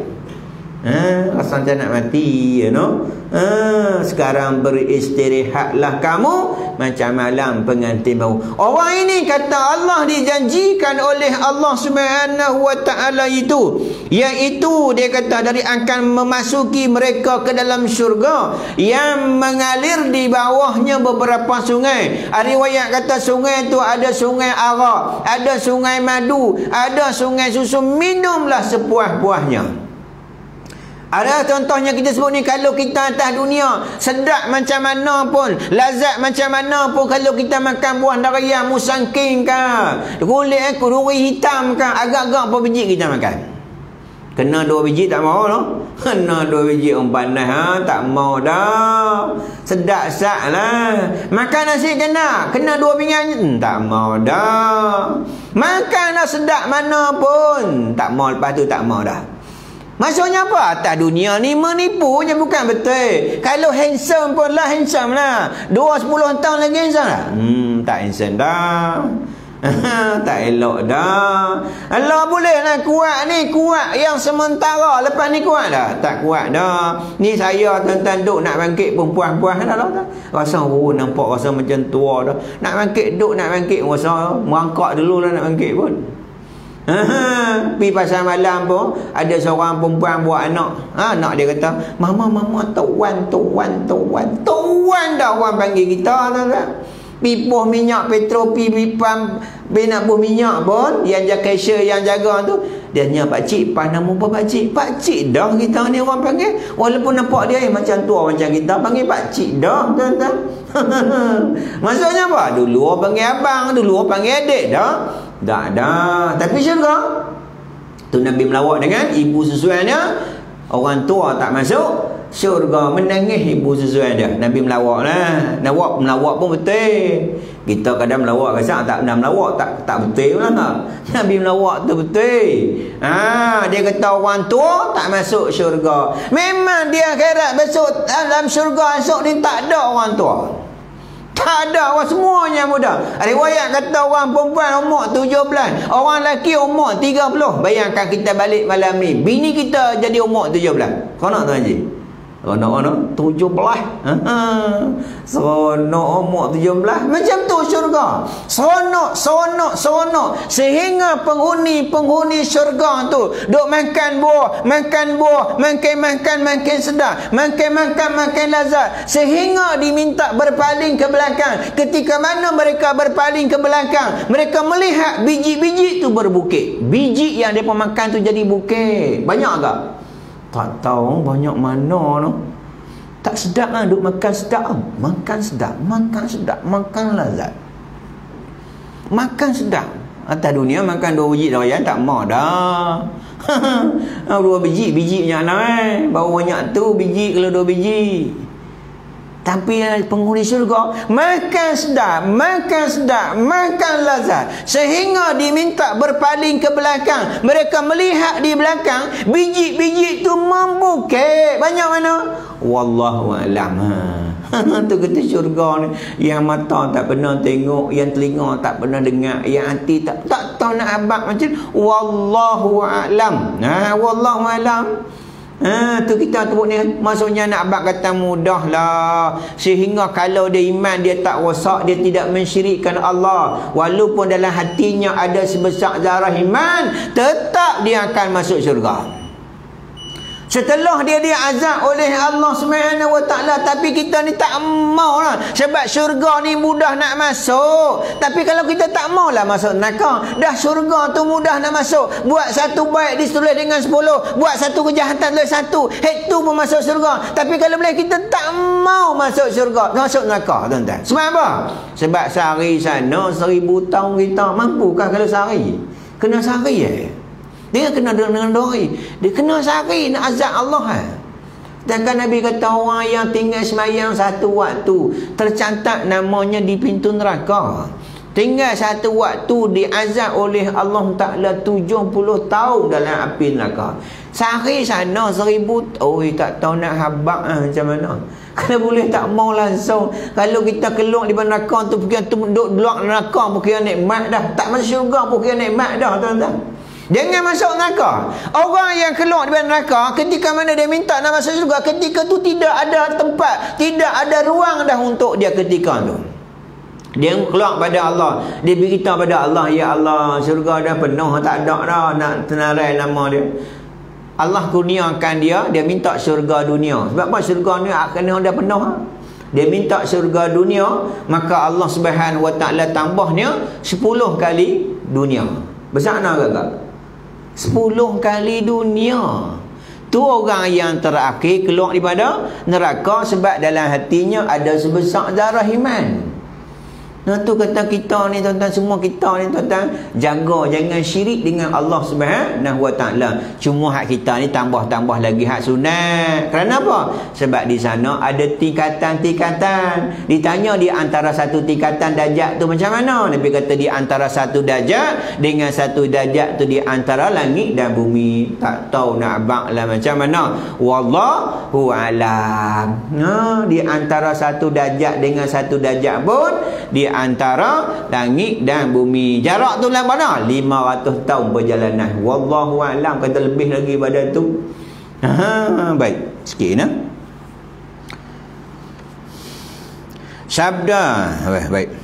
S2: Rasa tak nak mati, you know? Sekarang beristirahatlah kamu macam malam pengantin baru. Orang ini kata Allah dijanjikan oleh Allah Subhanahu Wa Taala itu, iaitu dia kata dari akan memasuki mereka ke dalam syurga yang mengalir di bawahnya beberapa sungai. Riwayat kata sungai itu ada sungai arak, ada sungai madu, ada sungai susu. Minumlah sepuas-puasnya. Ada contohnya kita sebut ni, kalau kita atas dunia sedap macam mana pun, lazat macam mana pun, kalau kita makan buah darian musangking ke, kulit duri hitam ke, agak-agak apa biji kita makan. Kena 2 biji tak mau no? Kena 2 biji orang panas tak mau dah. Sedap sak lah. Makan nasi kena 2 pinggan tak mau dah. Makan dah sedap mana pun tak mau, lepas tu tak mau dah. Maksudnya apa? Atas dunia ni menipunya bukan betul. Kalau handsome pun lah handsome lah. 2-10 tahun lagi handsome lah. Tak handsome dah. Tak elok dah. Allah boleh lah kuat ni. Kuat yang sementara. Lepas ni kuat dah. Tak kuat dah. Ni saya tuan-tuan duk nak bangkit pun puas-puas dah lah. Rasa nampak rasa macam tua dah. Nak bangkit duk nak bangkit rasa merangkak dulu lah nak bangkit pun. Pergi pasal malam pun ada seorang perempuan buat anak. Anak dia kata, mama tuan dah orang panggil kita tu kan. Pipuh minyak petrol, pergi nak buh minyak pun, yang jaga cashier yang jaga tu, dia tanya pakcik, nama apa pakcik? Pakcik dah kita ni orang panggil. Walaupun nampak dia macam tua macam kita, panggil pakcik dah tuan-tuan. Maksudnya apa? Dulu orang panggil abang, dulu orang panggil adik dah. Tak dah. Tapi syurga tu Nabi melawak dengan ibu sesuainya. Orang tua tak masuk syurga, menangis ibu sesuai dia. Nabi melawak lah. Melawak pun betul. Kita kadang melawak rasa tak pernah melawak, tak betul lah. Nabi melawak tu betul. Dia kata orang tua tak masuk syurga. Memang dia akhirat besok dalam syurga esok ni tak ada orang tua. Tak ada, orang semuanya muda. Riwayat kata orang perempuan umur 17, orang lelaki umur 30. Bayangkan kita balik malam ni, bini kita jadi umur 17. Kau nak tu Haji? Seronok 17. Seronok umur 17. Macam tu syurga. Seronok. Sehingga penghuni syurga tu duk makan buah, makan sedap, makan lazat, sehingga diminta berpaling ke belakang. Ketika mana mereka berpaling ke belakang, mereka melihat biji-biji tu berbukit. Biji yang mereka makan tu jadi bukit. Banyak tak? Tak tahu banyak mana tu. Tak sedap lah duk makan sedap. Makan lazat. Makan sedap. Atas dunia makan 2 biji raya tak mau dah. 2 biji banyak lah baru banyak tu biji kalau 2 biji. Tapi penghuni syurga makan sedap, makan lazat, sehingga diminta berpaling ke belakang. Mereka melihat di belakang biji-biji itu membukit. Banyak mana? Wallahu a'lam. Tu kata syurga ni, yang mata tak pernah tengok, yang telinga tak pernah dengar, yang hati tak tahu nak abang macam wallahu a'lam. Wallahu a'lam. Tu kita sebut ni, maksudnya nak abang kata mudahlah. Sehingga kalau dia iman, dia tak rosak, dia tidak mensyirikkan Allah, walaupun dalam hatinya ada sebesar zarah iman, tetap dia akan masuk syurga. Setelah dia diazab oleh Allah Subhanahu wa taala, tapi kita ni tak maulah, sebab syurga ni mudah nak masuk. Tapi kalau kita tak maulah masuk neraka, dah syurga tu mudah nak masuk. Buat satu baik ditulis dengan 10, buat satu kejahatan tulis 1, itu pun masuk syurga. Tapi kalau boleh kita tak mau masuk syurga, masuk neraka, tuan-tuan. Sebab apa? Sebab sehari sana 1000 tahun kita, mampukah kalau sehari? Kena sehari dia kena dengan doi. Dia kena sehari nak azab Allah. Dan kan Nabi kata orang yang tinggal semayang 1 waktu tercatat namanya di pintu neraka. Tinggal 1 waktu diazab oleh Allah Ta'ala 70 tahun dalam api neraka. Sehari sana 1000. Tak tahu nak habak macam mana. Kalau boleh tak mau langsung. Kalau kita keluar di neraka tu, pergi tu duduk luar neraka, pergi nikmat dah. Tak masuk syurga, pergi nikmat dah, tuan-tuan. Jangan masuk neraka. Orang yang keluar dari neraka, ketika mana dia minta nak masuk syurga, ketika tu tidak ada tempat, tidak ada ruang dah untuk dia ketika tu. Dia keluar pada Allah, dia beritahu pada Allah, ya Allah, syurga dah penuh, tak ada dah nak tenarai nama dia. Allah kurniakan dia minta syurga dunia. Sebab apa? Syurga ni kena dah penuh. Dia minta syurga dunia, maka Allah Subhanahu wa taala tambahnya 10 kali dunia. Besar nak agak 10 kali dunia. Tu orang yang terakhir keluar daripada neraka, sebab dalam hatinya ada sebesar zarah iman. Nah tu kata kita ni tuan-tuan, semua kita ni tuan-tuan, jaga jangan syirik dengan Allah Subhanahu wa taala. Cuma hak kita ni tambah-tambah lagi hak sunat. Kerana apa? Sebab di sana ada tingkatan-tingkatan. Ditanya di antara satu tingkatan darjat tu macam mana? Nabi kata di antara satu darjat dengan satu darjat tu di antara langit dan bumi. Tak tahu nak abanglah macam mana. Wallahu alam. Di antara satu darjat dengan satu darjat pun di antara langit dan bumi. Jarak tu lah mana? 500 tahun perjalanan. Wallahu a'lam, kata lebih lagi pada tu. Baik, sikit nah. Sabda. Baik.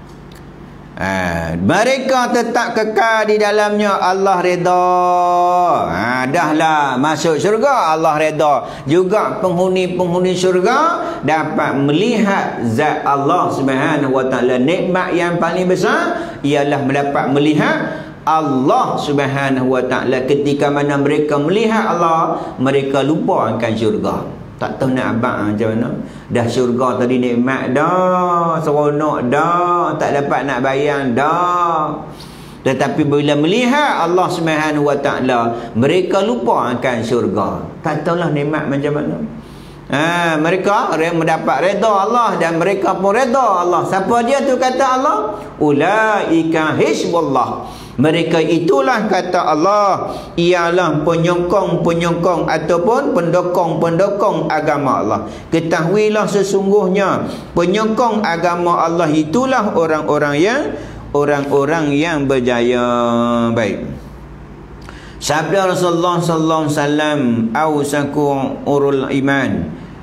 S2: Mereka tetap kekal di dalamnya, Allah redha. Dahlah masuk syurga, Allah redha. Juga penghuni-penghuni syurga dapat melihat zat Allah Subhanahu wa taala. Nikmat yang paling besar ialah mendapat melihat Allah Subhanahu wa taala. Ketika mana mereka melihat Allah, mereka lupa akan syurga. Tak tahu nak abang macam mana. Dah syurga tadi nikmat dah, seronok dah, tak dapat nak bayang dah. Tetapi bila melihat Allah Subhanahu wa taala, mereka lupa akan syurga. Tak tahulah nikmat macam mana. Mereka mendapat redha Allah dan mereka pun redha Allah. Siapa dia tu kata Allah? Ulaika hizbullah. Mereka itulah kata Allah, ialah penyokong-penyokong ataupun pendokong-pendokong agama Allah. Ketahuilah sesungguhnya penyokong agama Allah itulah orang-orang yang berjaya. Baik. Sabda Rasulullah sallallahu alaihi wasallam, "Ausaku urul iman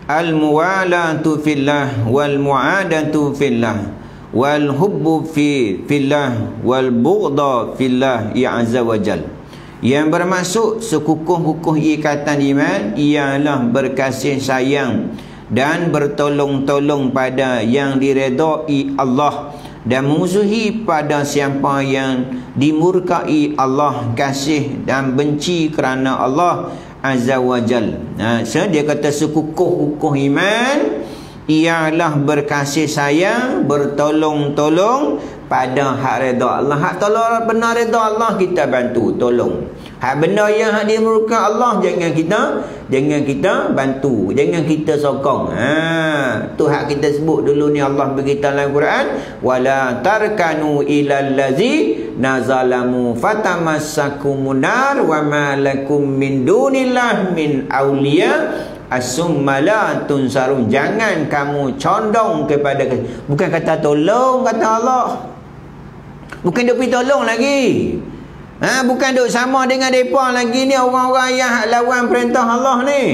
S2: al-muwalatu fillah wal mu'adatu fillah wal hubbu fillah wal bughdha fillah ya azza wa jal. Yang bermaksud sekukuh-kukuh ikatan iman ialah berkasih sayang dan bertolong-tolong pada yang diredai Allah dan memusuhi pada siapa yang dimurkai Allah, kasih dan benci kerana Allah azza wa jal. So dia kata sekukuh-kukuh iman ialah berkasih sayang, bertolong-tolong pada hak redha Allah. Hak tolong benar redha Allah kita bantu, tolong. Hak benda yang hak dimurka Allah jangan kita bantu, jangan kita sokong. Tu hak kita sebut dulu ni Allah beritahu dalam Quran, wala tarkanu ilal ladzi nazalamu fatamassakumun nar wa ma lakum min dunillah min auliya asumma la tunsarun. Jangan kamu condong kepada, bukan kata tolong kata Allah, bukan dia pergi tolong lagi, bukan duk sama dengan mereka lagi ni, orang-orang yang lawan perintah Allah ni.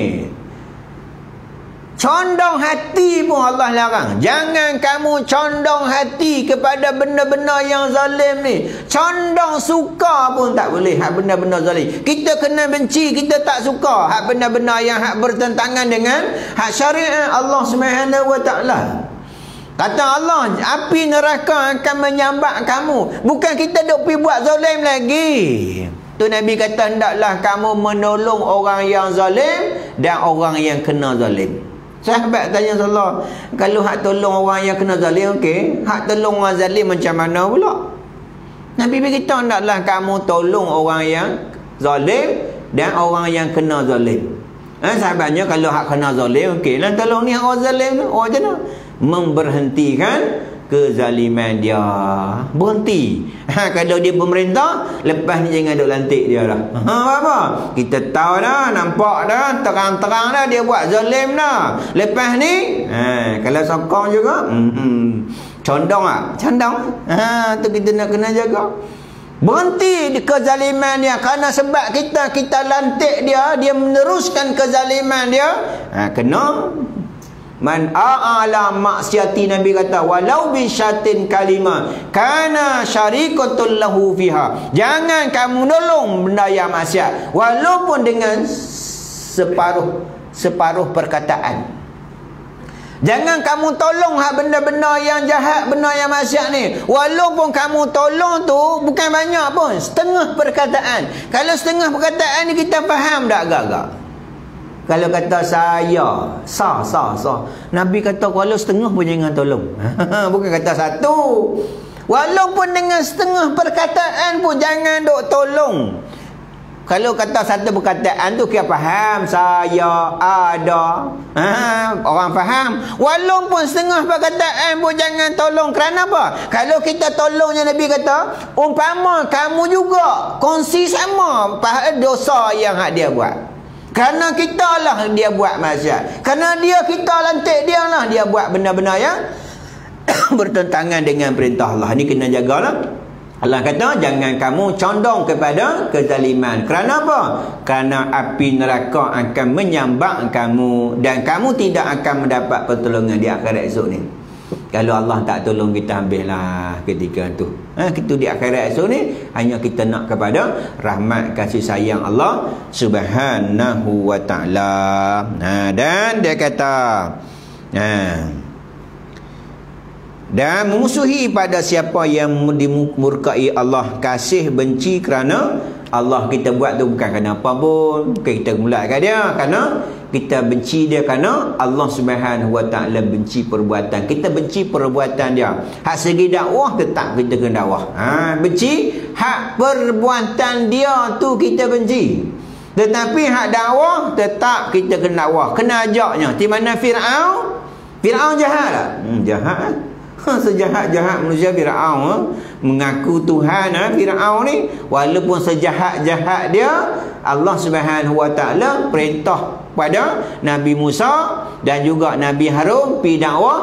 S2: Condong hati pun Allah larang. Jangan kamu condong hati kepada benda-benda yang zalim ni. Condong suka pun tak boleh hak benda-benda zalim. Kita kena benci, kita tak suka hak benda-benda yang hak bertentangan dengan hak syariat Allah Subhanahu wa taala. Kata Allah, api neraka akan menyambar kamu. Bukan kita duk pergi buat zalim lagi. Tu Nabi kata, hendaklah kamu menolong orang yang zalim dan orang yang kena zalim. Sahabat tanya Allah, kalau hak tolong orang yang kena zalim, okey, hak tolong orang zalim macam mana pula? Nabi beritahu, hendaklah kamu tolong orang yang zalim dan orang yang kena zalim. Sahabatnya, kalau hak kena zalim, okey lah, tolong ni orang zalim tu, orang macam mana? Memberhentikan kezaliman dia. Berhenti. Kalau dia pemerintah, lepas ni jangan duk lantik dia dah. Apa? Kita tahu dah, nampak dah, terang-terang dah dia buat zalim dah. Lepas ni, kalau sokong juga, condong ah, condong. Tu kita nak kena jaga. Berhenti di kezaliman dia, kerana sebab kita lantik dia, dia meneruskan kezaliman dia. Kena man a'ala maksiati, Nabi kata walau bi syatin kalimah kana syarikatul lahu fiha. Jangan kamu nolong benda yang maksiat walaupun dengan separuh perkataan. Jangan kamu tolong hak benda-benda yang jahat, benda yang maksiat ni, walaupun kamu tolong tu bukan banyak pun, setengah perkataan. Kalau setengah perkataan ni kita faham tak agak-agak? Kalau kata saya sah. Nabi kata kalau setengah pun jangan tolong. Bukan kata satu. Walaupun dengan setengah perkataan pun jangan duk tolong. Kalau kata satu perkataan tu kita faham, saya ada, orang faham. Walaupun setengah perkataan pun jangan tolong. Kerana apa? Kalau kita tolongnya, Nabi kata umpama kamu juga kongsi sama dosa yang dia buat. Kerana kita lah dia buat maksiat, kerana kita lantik dia lah dia buat benda-benda yang bertentangan dengan perintah Allah. Ni kena jagalah. Allah kata jangan kamu condong kepada kezaliman. Kerana apa? Kerana api neraka akan menyambar kamu dan kamu tidak akan mendapat pertolongan di akhirat esok ni. Kalau Allah tak tolong kita, habislah ketika tu. Kita di akhirat esok ni hanya kita nak kepada rahmat kasih sayang Allah Subhanahu wa taala. Dan dia kata dan memusuhi pada siapa yang dimurkai Allah, kasih benci kerana Allah. Kita buat tu bukan kerana apa pun, bukan kita mulakan dia, kerana kita benci dia kerana Allah Subhanahu wa taala benci perbuatan. Kita benci perbuatan dia. Hak segi dakwah tetap kita kena dakwah. Benci hak perbuatan dia tu kita benci. Tetapi hak dakwah tetap kita kena dakwah. Kena ajaknya. Di mana Firaun? Firaun jahat tak? Jahat. Sejahat-jahat manusia Firaun, mengaku Tuhan. Firaun ni walaupun sejahat-jahat dia, Allah Subhanahu wa taala perintah pada Nabi Musa dan juga Nabi Harun pi dakwah.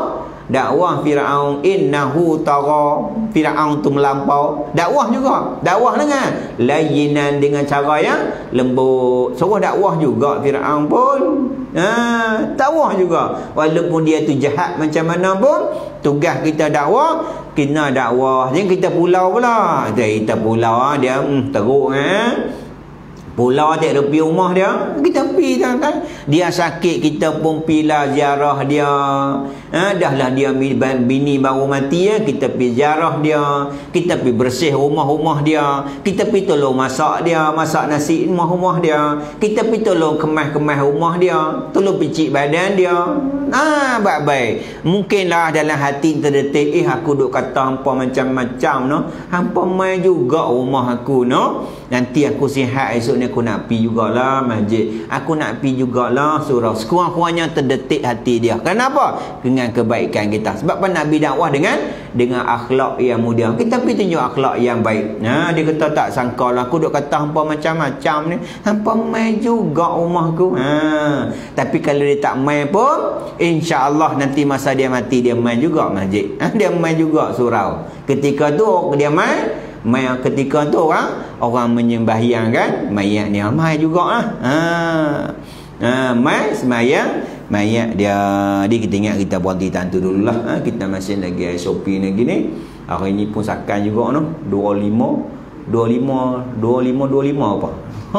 S2: Dakwah Firaun innahu tagha. Firaun tu melampau. Dakwah juga. Dakwah dengan layyinan, dengan cara yang lembut. Suruh dakwah juga Firaun pun. Dakwah juga. Walaupun dia tu jahat macam mana pun, tugas kita dakwah, kena dakwah. Jangan kita pulau pula. Kita pulau dia teruk pulau tak ada pergi rumah dia, kita pergi kan. Dia sakit, kita pun pilah ziarah dia. Dahlah dia bini baru mati kita pergi ziarah dia, kita pergi bersih rumah-rumah dia, kita pergi tolong masak dia, masak nasi rumah-rumah dia, kita pergi tolong kemas-kemas rumah dia, tolong picit badan dia. Baik-baik. Mungkinlah dalam hati terdetik, aku duk kata hampa macam-macam hampa mai juga rumah aku nanti aku sihat esok ni aku nak pergi jugalah masjid, aku nak pergi jugalah surau. Sekurang-kurangnya terdetik hati dia. Kenapa? Dengan kebaikan kita. Sebab Nabi dakwah dengan akhlak yang mulia. Kita pergi tunjuk akhlak yang baik. Dia kata tak sangka lah aku duk kata hampa macam-macam ni, hampa mai juga rumah aku. Tapi kalau dia tak mai pun, insya-Allah nanti masa dia mati dia mai juga masjid. Dia mai juga surau. Ketika tu dia mai ketika tu orang menyembahyang kan mayat ni mai jugalah. Mai sembahyang mayat dia. Kita ingat kita berhenti tantu dululah. Kita masih lagi SOP lagi ni. Hari ni pun sakan juga 25 apa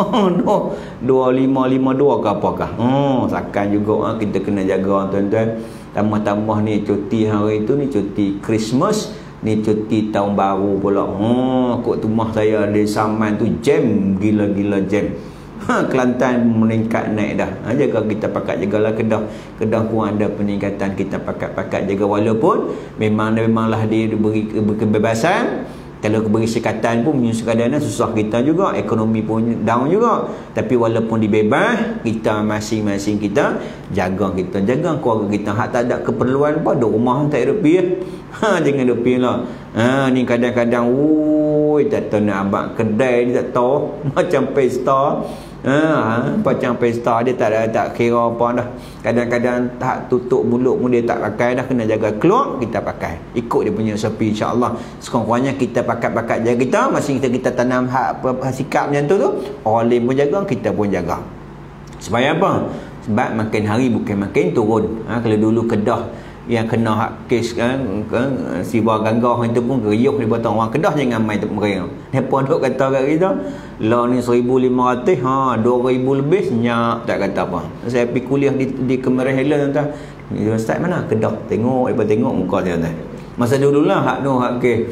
S2: 2552 ke apakah. Sakan juga kita kena jaga tuan-tuan. Tambah-tambah ni cuti hari tu ni cuti Christmas, ni cuti tahun baru pula. Kok rumah saya di Saman tu jam, gila-gila jam. Kelantan meningkat naik dah. Jaga kita pakat jagalah Kedah. Kedah pun ada peningkatan, kita pakat-pakat jaga. Walaupun memanglah dia diberi kebebasan. Kalau beri sekatan pun sekadang susah kita juga, ekonomi pun down juga. Tapi walaupun dibebas, kita masing-masing kita jaga keluarga kita. Hak tak ada keperluan apa, duduk rumah tak ada rupiah. Jangan rupiah lah. Ni kadang-kadang tak tahu nak abang kedai ni tak tahu macam pesta. Macam pesta dia tak kira apa dah. Kadang-kadang tak tutup mulut pun dia tak pakai dah. Kena jaga keluar, kita pakai ikut dia punya sepi, insya-Allah. Sekurang-kurangnya kita pakat-pakat jaga kita. Masing kita tanam sikap macam tu orang lain pun jaga, kita pun jaga. Supaya apa? Sebab makin hari bukan makin turun. Kalau dulu Kedah yang kena hak kes sibar ganggah itu pun geriuh dia kata orang Kedah jangan main mereka. Depa duk kata kat kita lah ni 1500 2000 lebih senyap tak kata apa. Saya pergi kuliah di Kemerah Helen tuan. Ustaz mana? Kedah. Tengok muka dia tuan. Masa dululah hak kes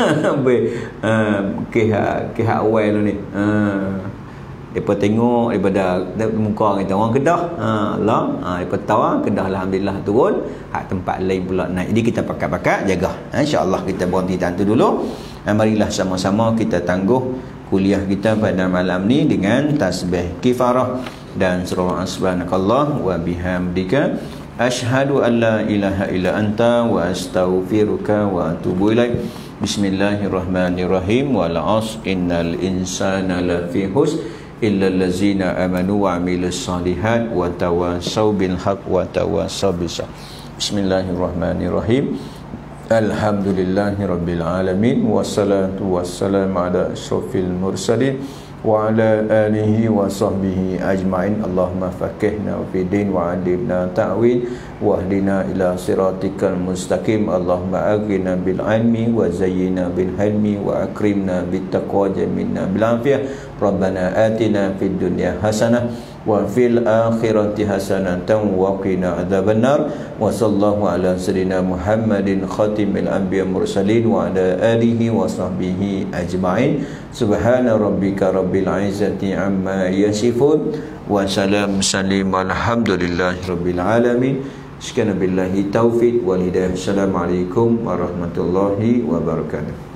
S2: kes hak awal tu ni. Depa tengok daripada muka kita orang Kedah. Depa tahu Kedah alhamdulillah turun, hak tempat lain pula naik. Jadi kita pakat-pakat jaga. Insya-Allah kita berhenti tantu dulu. Marilah sama-sama kita tangguh kuliah kita pada malam ni dengan tasbih kifarah dan surah subhanakallah wa bihamdika asyhadu an la ilaha illa anta wa astaghfiruka wa atubu ilaik. Bismillahirrahmanirrahim. Wal 'asr innal insana lafi khusr illa allazina amanu wa amilus solihat wa tawassaw bil haqq wa tawassaw bis sabr. Bismillahirrahmanirrahim. Alhamdulillahirabbil alamin wassalatu wassalamu ala asyrafil mursalin wa ala alihi wa sahbihi ajma'in. Allahumma faqihna fi din wa 'allimna ta'wil wa hdina ila siratikal mustaqim. Allahumma aghina bil ilmi wa zayyina bil hilmi wa akrimna bit taqwa jamilna bil afiyah. Rabbana atina fid dunya hasanah wa fil akhirati hasanatan wa qina adzabannar. Wa sallallahu ala sayyidina Muhammadin khatimil anbiya mursalin wa ala alihi wa sahbihi ajma'in. Subhana rabbika rabbil izzati amma yasifun wa salam salim alhamdulillahi rabbil alamin. Sekian billahi taufiq wal hidayah. Assalamualaikum warahmatullahi wabarakatuh.